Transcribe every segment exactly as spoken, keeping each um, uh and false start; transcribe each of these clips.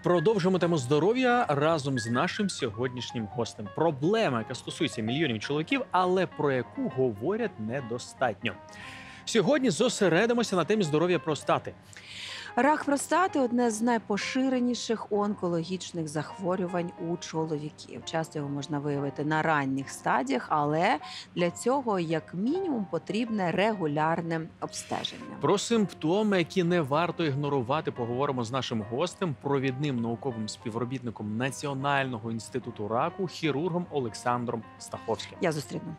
Продовжимо тему здоров'я разом з нашим сьогоднішнім гостем. Проблема, яка стосується мільйонів чоловіків, але про яку говорять недостатньо. Сьогодні зосередимося на темі здоров'я простати. Рак простати – одне з найпоширеніших онкологічних захворювань у чоловіків. Часто його можна виявити на ранніх стадіях, але для цього, як мінімум, потрібне регулярне обстеження. Про симптоми, які не варто ігнорувати, поговоримо з нашим гостем, провідним науковим співробітником Національного інституту раку, хірургом Олександром Стаховським. Я зустріну.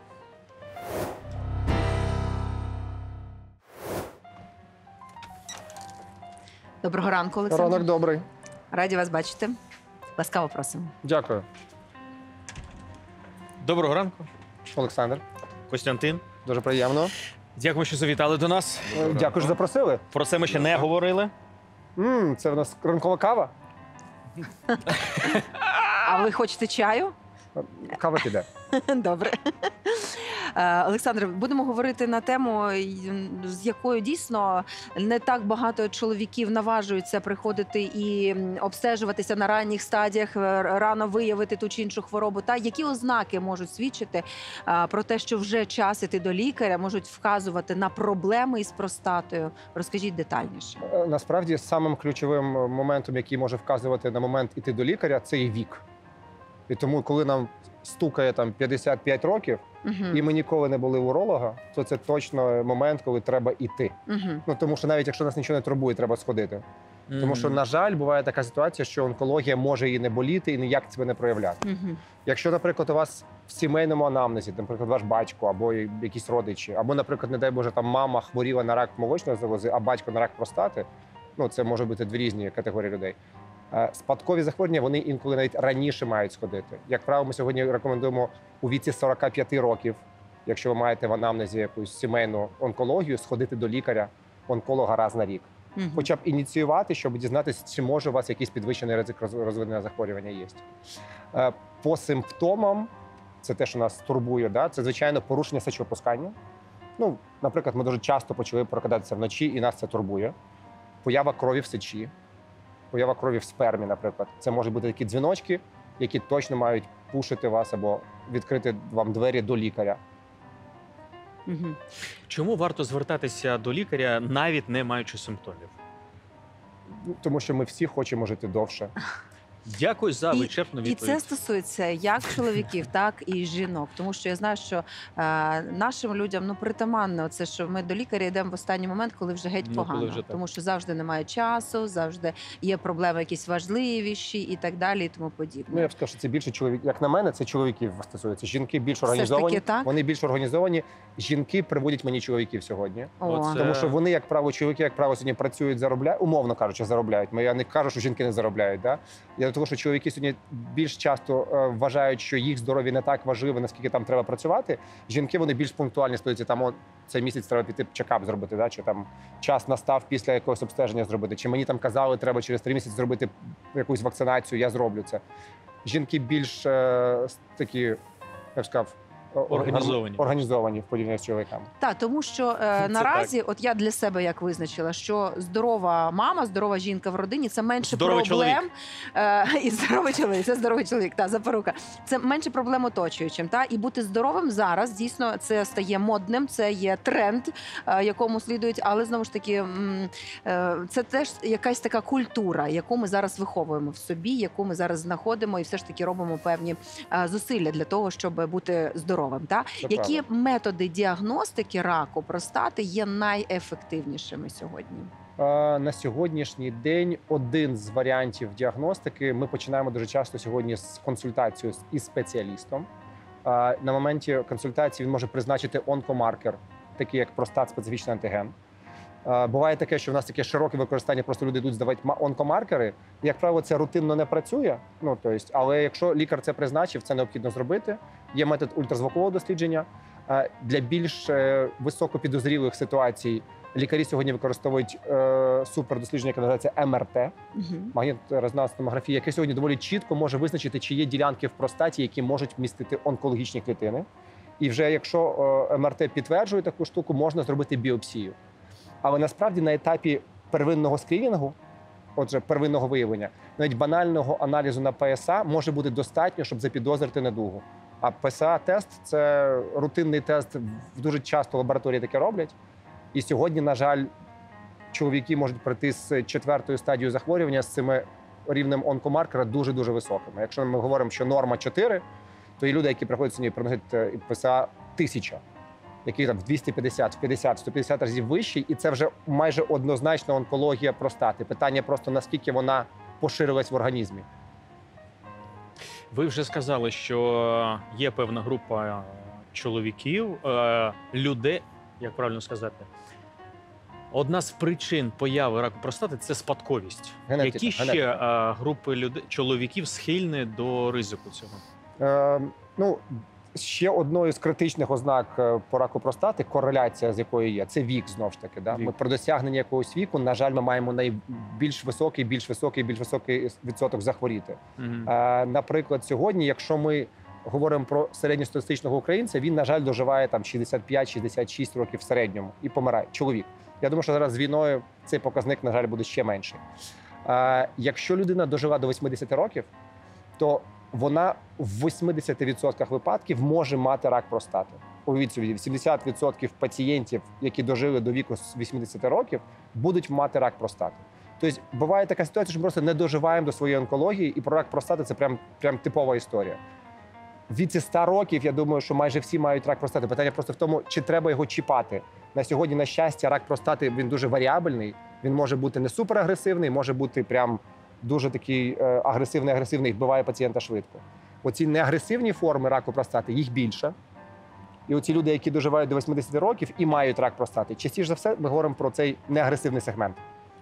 Доброго ранку, Олександр. Ранок добрий. Раді вас бачити. Ласкаво просимо. Дякую. Доброго ранку, Олександр. Костянтин. Дуже приємно. Дякую, що завітали до нас. Е, Дякую, що запросили. Про це ми ще не говорили. М, це в нас ранкова кава. А ви хочете чаю? Кава піде. Добре. Е, Олександр, будемо говорити на тему, з якою дійсно не так багато чоловіків наважуються приходити і обстежуватися на ранніх стадіях, рано виявити ту чи іншу хворобу. Та які ознаки можуть свідчити е, про те, що вже час іти до лікаря, можуть вказувати на проблеми із простатою? Розкажіть детальніше. Е, Насправді, самим ключовим моментом, який може вказувати на момент іти до лікаря, це є вік. І тому, коли нам стукає там п'ятдесят п'ять років, Угу. і ми ніколи не були у уролога, то це точно момент, коли треба йти. Угу. Ну, тому що навіть якщо нас нічого не турбує, треба сходити. Тому що, на жаль, буває така ситуація, що онкологія може і не боліти, і ніяк себе не проявляти. Угу. Якщо, наприклад, у вас в сімейному анамнезі, наприклад, ваш батько або якісь родичі, або, наприклад, не дай Боже, там мама хворіла на рак молочної залози, а батько на рак простати, ну це може бути дві різні категорії людей. Е, Спадкові захворювання, вони інколи навіть раніше мають сходити. Як правило, ми сьогодні рекомендуємо у віці сорока п'яти років, якщо ви маєте в анамнезі якусь сімейну онкологію, сходити до лікаря-онколога раз на рік. Угу. Хоча б ініціювати, щоб дізнатися, чи може у вас якийсь підвищений ризик роз- розвинення захворювання є. Е, По симптомам, це те, що нас турбує, да? Це, звичайно, порушення сечовипускання. Ну, наприклад, ми дуже часто почали прокидатися вночі, і нас це турбує. Поява крові в сечі, поява крові в спермі, наприклад. Це можуть бути такі дзвіночки, які точно мають пушити вас або відкрити вам двері до лікаря. Угу. Чому варто звертатися до лікаря, навіть не маючи симптомів? Ну, тому що ми всі хочемо жити довше. Дякую за І- вичерпну І відповідь. це стосується як чоловіків, так і жінок. Тому що я знаю, що е, нашим людям ну притаманно це, що ми до лікаря йдемо в останній момент, коли вже геть Ну, коли погано. вже так. Тому що завжди немає часу, завжди є проблеми якісь важливіші і так далі, і тому подібне. Ну, я б сказав, що це більше чоловік. Як на мене, це чоловіків стосується. Жінки більш Все ж таки організовані. так? Вони більш організовані. Жінки приводять мені чоловіків сьогодні. О, Оце- Тому що вони, як правило, чоловіки, як правило, сьогодні працюють, заробляють, умовно кажучи, заробляють. Я не кажу, що жінки не заробляють. Да? Я до того, що чоловіки сьогодні більш часто е, вважають, що їх здоров'я не так важливе, наскільки там треба працювати. Жінки, вони більш пунктуальні сподіваються, там о, цей місяць треба піти чекап зробити, да? Чи там час настав після якогось обстеження зробити, чи мені там казали, треба через три місяці зробити якусь вакцинацію, я зроблю це. Жінки більш е, такі, я б сказав, о- Організовані. організовані в порівнянні з чоловіками. Так, тому що е, наразі, от я для себе як визначила, що здорова мама, здорова жінка в родині це менше Здоровий проблем. Е, і здоровий чоловік, це здоровий чоловік, та запорука. Це менше проблем оточуючим. Та і бути здоровим зараз дійсно це стає модним, це є тренд, е, якому слідують, але знову ж таки, м, е, це теж якась така культура, яку ми зараз виховуємо в собі, яку ми зараз знаходимо, і все ж таки робимо певні е, зусилля для того, щоб бути здоровим. Та Це які правда. методи діагностики раку простати є найефективнішими сьогодні? Е, На сьогоднішній день один з варіантів діагностики. Ми починаємо дуже часто сьогодні з консультацію з- із спеціалістом. Е, На моменті консультації він може призначити онкомаркер, такий як простат-специфічний антиген. Е, Буває таке, що в нас таке широке використання, просто люди йдуть здавати ма- онкомаркери. Як правило, це рутинно не працює. Ну, то есть, але якщо лікар це призначив, це необхідно зробити. Є метод ультразвукового дослідження. Е, Для більш е, високопідозрілих ситуацій лікарі сьогодні використовують е, супердослідження, яке називається ем ер те, Угу. магнітно-резонансна томографія, яке сьогодні доволі чітко може визначити, чи є ділянки в простаті, які можуть вмістити онкологічні клітини. І вже якщо е, ем ер те підтверджує таку штуку, можна зробити біопсію. Але насправді на етапі первинного скрінінгу отже, первинного виявлення, навіть банального аналізу на ПСА може бути достатньо, щоб запідозрити недугу. А ПСА-тест – це рутинний тест, дуже часто лабораторії таке роблять. І сьогодні, на жаль, чоловіки можуть прийти з четвертою стадією захворювання з цими рівнем онкомаркера дуже-дуже високими. Якщо ми говоримо, що норма чотири, то є люди, які приходять сьогодні приносять ПСА тисяча, які там в двісті п'ятдесят, в п'ятдесят, сто п'ятдесят разів вищий, і це вже майже однозначно онкологія простати. Питання просто, наскільки вона поширилась в організмі. Ви вже сказали, що є певна група чоловіків, е, людей, як правильно сказати, одна з причин появи раку простати – це спадковість. Генетика, Які ще генетика. е, групи людей, чоловіків схильні до ризику цього? Е, ну, ще одною з критичних ознак е, по раку простати, кореляція з якою є, це вік, знову ж таки. Да? Вік. Ми про досягнення якогось віку, на жаль, ми маємо найбільш високий, більш високий, більш високий відсоток захворіти. Мгм. Е, наприклад, сьогодні, якщо ми говоримо про середньостатистичного українця, він, на жаль, доживає там шістдесят п'ять - шістдесят шість років в середньому і помирає. Чоловік. Я думаю, що зараз з війною цей показник, на жаль, буде ще менший. Е, якщо людина дожила до вісімдесят років, то вона в вісімдесят відсотках випадків може мати рак простати. Уявіть собі, вісімдесят відсотків пацієнтів, які дожили до віку з вісімдесят років, будуть мати рак простати. Тобто буває така ситуація, що ми просто не доживаємо до своєї онкології, і про рак простати – це прям, прям типова історія. В віці ста років, я думаю, що майже всі мають рак простати. Питання просто в тому, чи треба його чіпати. На сьогодні, на щастя, рак простати, він дуже варіабельний. Він може бути не суперагресивний, може бути прям дуже такий е, агресивний-агресивний, вбиває пацієнта швидко. Оці неагресивні форми раку простати, їх більше. І оці люди, які доживають до вісімдесят років і мають рак простати, частіше за все ми говоримо про цей неагресивний сегмент.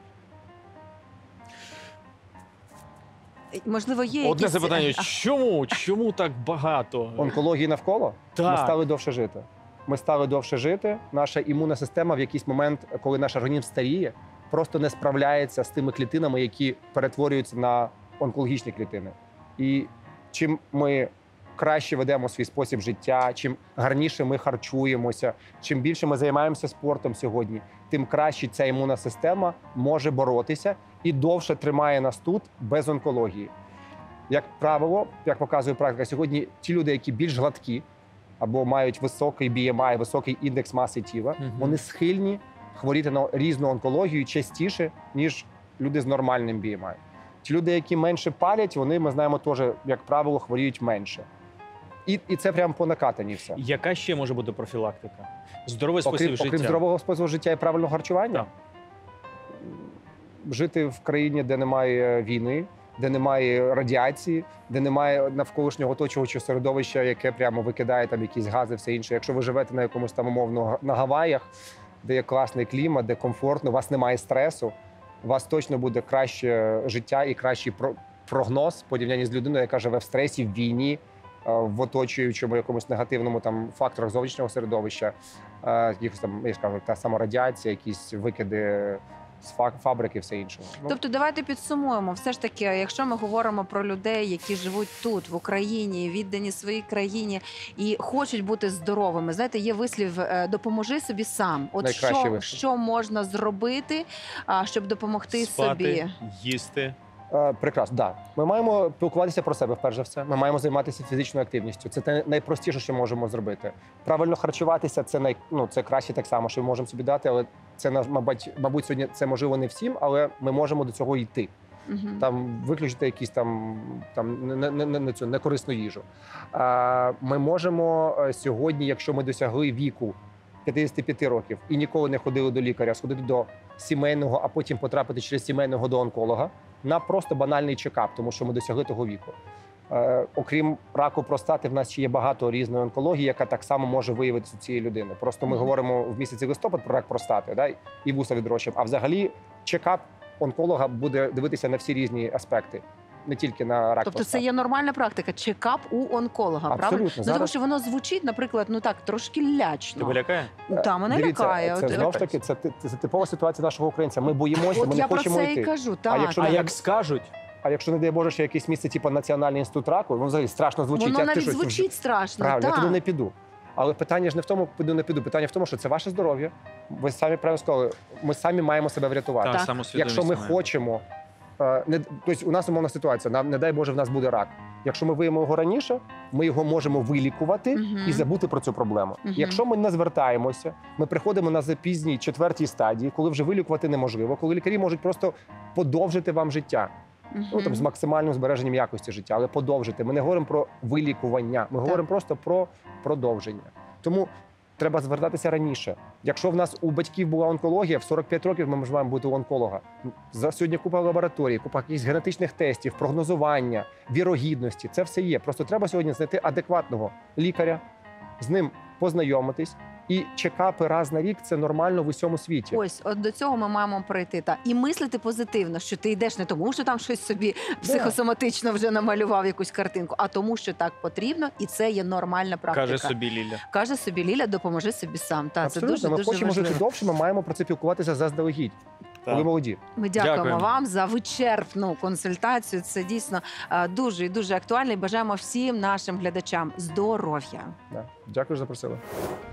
Можливо, є Одне якісь... запитання: чому? Чому так багато? Онкології навколо ми Так. стали довше жити. Ми стали довше жити. Наша імунна система в якийсь момент, коли наш організм старіє, просто не справляється з тими клітинами, які перетворюються на онкологічні клітини. І чим ми краще ведемо свій спосіб життя, чим гарніше ми харчуємося, чим більше ми займаємося спортом сьогодні, тим краще ця імунна система може боротися і довше тримає нас тут без онкології. Як правило, як показує практика, сьогодні ті люди, які більш гладкі або мають високий бі ем ай, високий індекс маси тіла, Мгм. вони схильні хворіти на різну онкологію частіше, ніж люди з нормальним бі ем ай. Ті люди, які менше палять, вони, ми знаємо, теж, як правило, хворіють менше. І, і це прямо по накатанні все. Яка ще може бути профілактика? Здоровий спосіб Окрім, життя. окрім здорового способу життя і правильного харчування, Так. жити в країні, де немає війни, де немає радіації, де немає навколишнього оточуючого середовища, яке прямо викидає там якісь гази, все інше. Якщо ви живете на якомусь там умовно на Гаваях, де є класний клімат, де комфортно, у вас немає стресу, у вас точно буде краще життя і кращий про- прогноз в порівнянні з людиною, яка живе в стресі, в війні, е, в оточуючому якомусь негативному там факторах зовнішнього середовища, е, якихось там, я ж кажу, та сама радіація, якісь викиди з фа- фабрики, все інше. Ну, Тобто, давайте підсумуємо. Все ж таки, якщо ми говоримо про людей, які живуть тут, в Україні, віддані своїй країні і хочуть бути здоровими, знаєте, є вислів е, «допоможи собі сам». От Найкращий що, вислів. що можна зробити, а, щоб допомогти Спати, собі? їсти. Е, Прекрасно, да. Ми маємо піклуватися про себе, перш за все. Ми маємо займатися фізичною активністю. Це те найпростіше, що можемо зробити. Правильно харчуватися це най, ну, це краще так само, що ми можемо собі дати, але це на- мабуть, мабуть, сьогодні це можливо не всім, але ми можемо до цього йти. Мгм. Там виключити якісь там, там не, не, не, не цю некорисну їжу. А, ми можемо е, сьогодні, якщо ми досягли віку п'ятдесят п'ять років і ніколи не ходили до лікаря, сходити до сімейного, а потім потрапити через сімейного до онколога на просто банальний чекап, тому що ми досягли того віку. Е, окрім раку простати, в нас ще є багато різної онкології, яка так само може виявитися у цієї людини. Просто ми Мгм. говоримо в місяці листопад про рак простати, да, і вуса відрощуємо. А взагалі чекап онколога буде дивитися на всі різні аспекти, не тільки на рак Тобто простати. це є нормальна практика, чекап у онколога, правильно? Абсолютно. Ну, тому Зараз- що воно звучить, наприклад, ну так, трошки лячно. Тебе лякає? Та, мене Дивіться, лякає. це От, знову ж таки це, ти- це типова ситуація нашого українця. Ми боїмося, от ми я не про хочемо це йти. і кажу. Так. якщо А не- як скажуть? А якщо не дай Боже, що якесь місце, типу Національний інститут раку, ну взагалі страшно звучить. Воно як ти навіть щось звучить страшно. правильно, я так. туди не піду. Але питання ж не в тому, піду не піду. Питання в тому, що це ваше здоров'я. Ви самі правильно сказали, ми самі маємо себе врятувати. Та, Так. самосвідомість Якщо ми має бути. хочемо е, не тобто у нас умовна ситуація. Нам не дай Боже, в нас буде рак. Якщо ми виявимо його раніше, ми його можемо вилікувати Мгм. і забути про цю проблему. Мгм. Якщо ми не звертаємося, ми приходимо на запізній четвертій стадії, коли вже вилікувати неможливо, коли лікарі можуть просто подовжити вам життя. Ну там з Мгм. максимальним збереженням якості життя, але подовжити. Ми не говоримо про вилікування, ми говоримо просто про продовження. Тому треба звертатися раніше. Якщо в нас у батьків була онкологія, в сорок п'ять років ми можемо бути у онколога. За сьогодні купа лабораторій, купа якихось генетичних тестів, прогнозування, вірогідності. Це все є. Просто треба сьогодні знайти адекватного лікаря, з ним познайомитись. І чекапи раз на рік це нормально в усьому світі. Ось, от до цього ми маємо прийти. Та і мислити позитивно, що ти йдеш не тому, що там щось собі психосоматично вже намалював якусь картинку, а тому, що так потрібно, і це є нормальна практика. Каже собі Ліля. Каже собі Ліля, допоможи собі сам. Та це Абсолютно, дуже ми дуже хочемо важливо. жити довше, ми маємо про це спілкуватися заздалегідь, коли Так. молоді. Ми дякуємо, Дякуємо. вам за вичерпну консультацію. Це дійсно е, дуже і дуже актуально. І бажаємо всім нашим глядачам здоров'я. Да. Дякую, що запросили.